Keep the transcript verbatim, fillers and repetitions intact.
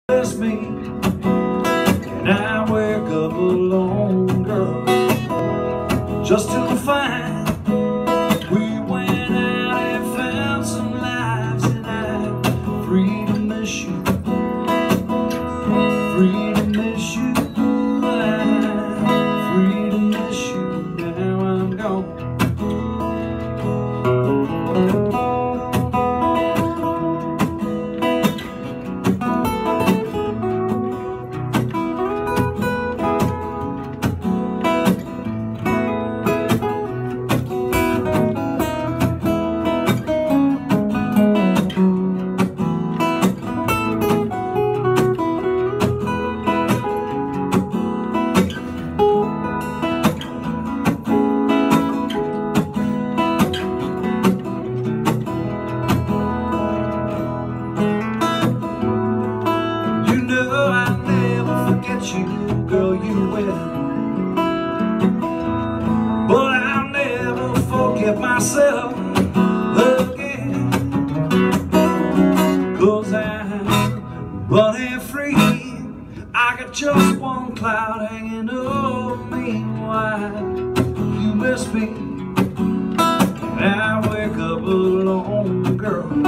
Bless me, and I wake up alone, girl, just to find we went out and found some lives, and I'm free to miss you, free to miss you, I'm free to miss you, now I'm gone. You, girl, you will, but I'll never forget myself again, 'cause I'm running free. I got just one cloud hanging over me. Why you miss me, and I wake up alone, girl.